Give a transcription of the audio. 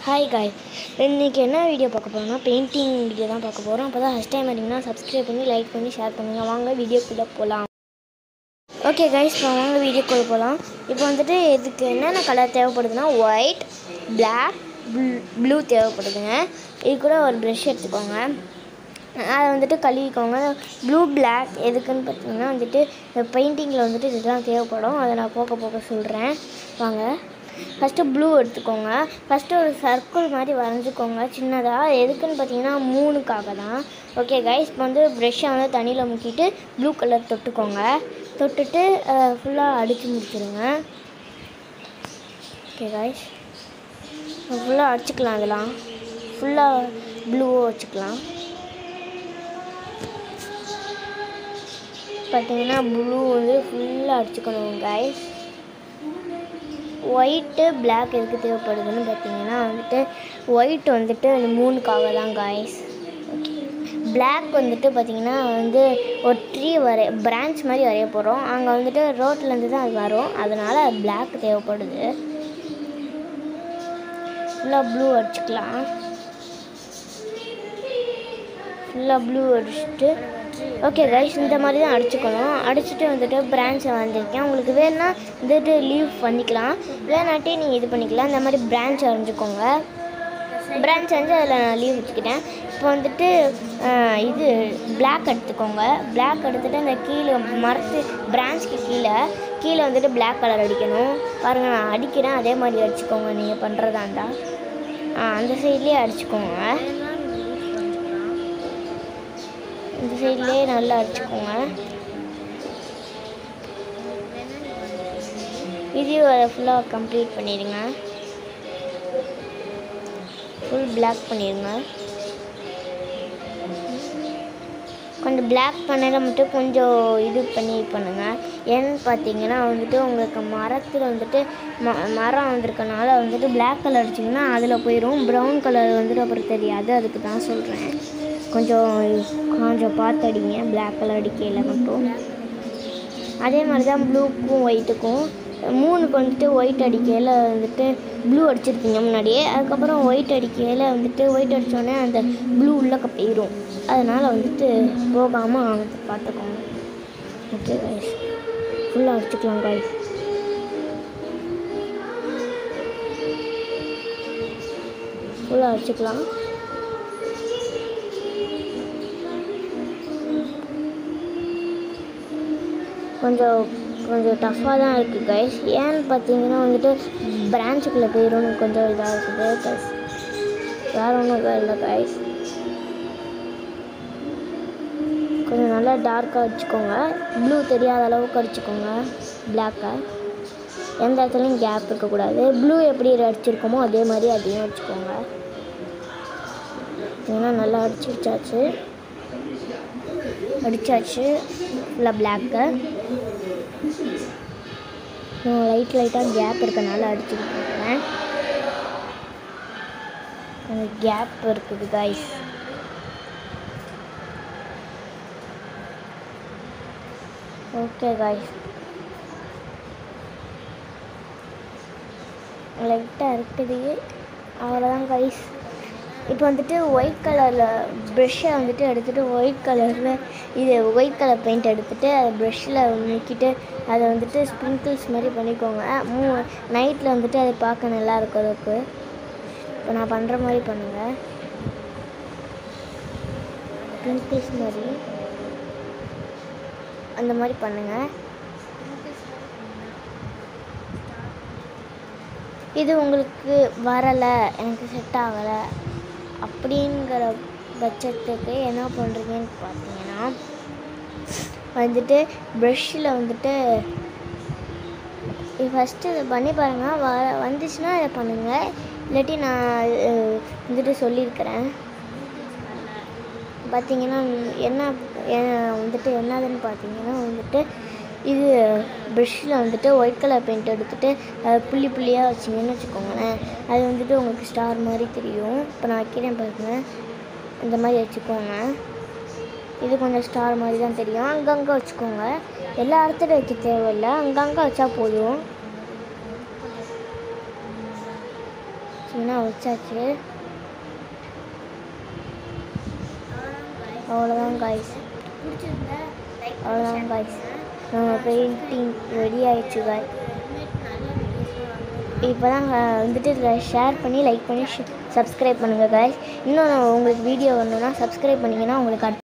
Hi காய், இன்றைக்கி என்ன வீடியோ பார்க்க போகிறோம்னா பெயிண்டிங் வீடியோ தான் பார்க்க போகிறோம். அப்போ தான் ஃபஸ்ட் டைம் வந்தீங்கன்னா சப்ஸ்கிரைப் பண்ணி லைக் பண்ணி ஷேர் பண்ணுங்கள். வாங்க வீடியோக்குள்ளே போகலாம். ஓகே கைஸ், இப்போ வாங்க வீடியோக்குள்ளே போகலாம். இப்போ வந்துட்டு இதுக்கு என்னென்ன கலர் தேவைப்படுதுன்னா ஒயிட், பிளாக், ப்ளூ தேவைப்படுதுங்க. இது கூட ஒரு ப்ரஷ் எடுத்துக்கோங்க, அதை வந்துட்டு கழுவிக்கோங்க. ப்ளூ பிளாக் எதுக்குன்னு பார்த்தீங்கன்னா வந்துட்டு இந்த பெயிண்டிங்கில் வந்துட்டு இதுதான் தேவைப்படும். அதை நான் போக சொல்கிறேன் வாங்க. ஃபஸ்ட்டு ப்ளூ எடுத்துக்கோங்க. ஃபஸ்ட்டு ஒரு சர்க்கிள் மாதிரி வரைஞ்சிக்கோங்க சின்னதாக. எதுக்குன்னு பார்த்தீங்கன்னா 3க்காக தான். ஓகே கைஸ், இப்போ வந்து ப்ரெஷ்ஷை வந்து தண்ணியில் முக்கிட்டு ப்ளூ கலர் தொட்டுக்கோங்க. தொட்டுட்டு ஃபுல்லாக அடித்து முடிச்சிடுங்க. ஓகே கைஸ், ஃபுல்லாக அடிச்சுக்கலாம். அதெல்லாம் ஃபுல்லாக ப்ளூவாக வச்சுக்கலாம். பார்த்தீங்கன்னா ப்ளூ வந்து ஃபுல்லாக அடிச்சுக்கணும் கைஸ். ஒயிட்டு பிளாக் எதுக்கு தேவைப்படுதுன்னு பார்த்தீங்கன்னா வந்துட்டு ஒயிட் வந்துட்டு அந்த 3க்காக தான் காய்ஸ். ஓகே, பிளாக் வந்துட்டு பார்த்திங்கன்னா வந்து ஒரு ட்ரீ பிரான்ச் மாதிரி வரைய போகிறோம். அங்கே வந்துட்டு ரோட்லேருந்து தான் அது வரும், அதனால் பிளாக் தேவைப்படுது. ஃபுல்லாக ப்ளூ அடிச்சுக்கலாம். ஃபுல்லாக ப்ளூ அடிச்சுட்டு ஓகே கைஸ், இந்த மாதிரி தான் அடிச்சுக்கணும். அடிச்சுட்டு வந்துட்டு பிரான்ச்சை வரைஞ்சிருக்கேன். உங்களுக்கு வேணுன்னா வந்துட்டு லீவ் பண்ணிக்கலாம், வேணாட்டி நீங்கள் இது பண்ணிக்கலாம். இந்த மாதிரி பிரான்ச் வரைஞ்சிக்கோங்க. பிரான்ச் வந்து அதில் நான் லீவ் வச்சுக்கிட்டேன். இப்போ வந்துட்டு இது பிளாக் எடுத்துக்கோங்க. பிளாக் எடுத்துகிட்டு அந்த கீழே மரத்து பிரான்ச்சுக்கு கீழே வந்துட்டு பிளாக் கலர் அடிக்கணும். பாருங்கள், நான் அடிக்கிறேன், அதே மாதிரி அடிச்சுக்கோங்க. நீங்கள் பண்ணுறதா இருந்தால் அந்த சைட்லேயே அடிச்சுக்கோங்க. இந்த சைட்லேயே நல்லா அடிச்சுக்கோங்க. இதையும் ஃபுல்லாக கம்ப்ளீட் பண்ணிடுங்க. ஃபுல் பிளாக் பண்ணிடுங்க. கொஞ்சம் பிளாக் பண்ணதை மட்டும் கொஞ்சம் இது பண்ணுங்கள். ஏன்னு பார்த்தீங்கன்னா வந்துட்டு உங்களுக்கு மரத்தில் வந்துட்டு மரம் வந்திருக்கனால வந்துட்டு பிளாக் கலர் அடிச்சிங்கன்னா அதில் போயிடும். ப்ரௌன் கலர் வந்துட்டு அப்புறம் தெரியாது. அதுக்கு தான் சொல்கிறேன், கொஞ்சம் பார்த்து அடிங்க. பிளாக் கலர் அடிக்கையில் மட்டும். அதே மாதிரி தான் ப்ளூக்கும் ஒயிட்டுக்கும். 3க்கு வந்துட்டு ஒயிட் அடிக்கையில் வந்துட்டு ப்ளூ அடிச்சிருப்பீங்க முன்னாடியே. அதுக்கப்புறம் ஒயிட் அடிக்கையில் வந்துட்டு ஒயிட் அடித்தோடனே அந்த ப்ளூ உள்ளக்க போயிடும். அதனால் வந்துட்டு போகாமல் பார்த்துக்கோங்க. ஓகே கைஸ், ஃபுல்லாக அடிச்சுக்கலாம் கைஸ். ஃபுல்லாக அடிச்சுக்கலாம். கொஞ்சம் டஃப்பாக தான் இருக்குது கைஸ். ஏன்னு பார்த்தீங்கன்னா வந்துட்டு பிரான்ச்சுக்குள்ளே போயிடும், கொஞ்சம் இதாக இருக்குது கைஸ். வேறு ஒன்றும் இல்லை கைஸ். கொஞ்சம் நல்லா டார்க்காக அடிச்சுக்கோங்க. ப்ளூ தெரியாத அளவுக்கு அடிச்சுக்கோங்க. பிளாக்கை எந்த இடத்துலையும் கேப் இருக்கக்கூடாது. ப்ளூ எப்படி அடிச்சிருக்கோமோ அதே மாதிரி அதையும் அடிச்சுக்கோங்க. ஏன்னா நல்லா அடிச்சாச்சு ஃபுல்லாக பிளாக்கை. நான் லைட்டாக கேப் இருக்கனால அடிச்சுக்கிட்டு இருக்கிறேன். அந்த கேப் இருக்குது கைஸ். ஓகே கைஸ், லைட்டாக இருக்குது, அவ்வளோதான் கைஸ். இப்போ வந்துட்டு ஒயிட் கலரில் ப்ரெஷ்ஷை வந்துட்டு எடுத்துகிட்டு ஒயிட் கலர் பெயிண்ட் எடுத்துகிட்டு அதை ப்ரெஷ்ஷில் முக்கிட்டு அதை வந்துட்டு ஸ்ப்ரிங்கிள்ஸ் மாதிரி பண்ணிக்கோங்க. நைட்டில் வந்துட்டு அதை பார்க்க நல்லா இருக்கிறதுக்கு. இப்போ நான் பண்ணுற மாதிரி பண்ணுங்கள். ஸ்ப்ரிங்கிள்ஸ் மாதிரி அந்த மாதிரி பண்ணுங்கள். இது உங்களுக்கு வரலை, எனக்கு செட் ஆகலை அப்படிங்கிற பட்சத்துக்கு என்ன பண்ணுறீங்கன்னு பார்த்தீங்கன்னா வந்துட்டு ப்ரெஷ்ஷில் வந்துட்டு ஃபஸ்ட்டு இதை பண்ணி பாருங்கள். வந்துச்சுன்னா இதை பண்ணுங்கள், இல்லாட்டி நான் வந்துட்டு சொல்லியிருக்கிறேன். பார்த்தீங்கன்னா வந்துட்டு என்னதுன்னு பார்த்தீங்கன்னா வந்துட்டு இது ப்ரெஷ்ஷில் வந்துட்டு ஒயிட் கலர் பெயிண்ட் எடுத்துகிட்டு புள்ளியாக வச்சிங்கன்னு வச்சுக்கோங்களேன். அது வந்துட்டு உங்களுக்கு ஸ்டார் மாதிரி தெரியும். இப்போ நான் வைக்கிறேன் பாருங்கள், இந்த மாதிரி வச்சுக்கோங்க. இது கொஞ்சம் ஸ்டார் மாதிரி தான் தெரியும். அங்கங்கே வச்சுக்கோங்க, எல்லா இடத்துலையும் வைக்க தேவையில்லை, அங்கங்கே வச்சா போதும். பார்த்தீங்கன்னா வச்சாச்சு. அவ்வளோதான் காய்ஸ். அவ்வளோதான் காய்ஸ், நம்ம பெயிண்டிங் ரெடி ஆகிடுச்சு காய். இப்போ தான் வந்துட்டு இதில் ஷேர் பண்ணி லைக் பண்ணி சப்ஸ்கிரைப் பண்ணுங்கள் காய்ஸ். இன்னும் உங்களுக்கு வீடியோ வரணுன்னா சப்ஸ்கிரைப் பண்ணிங்கன்னா உங்களுக்கு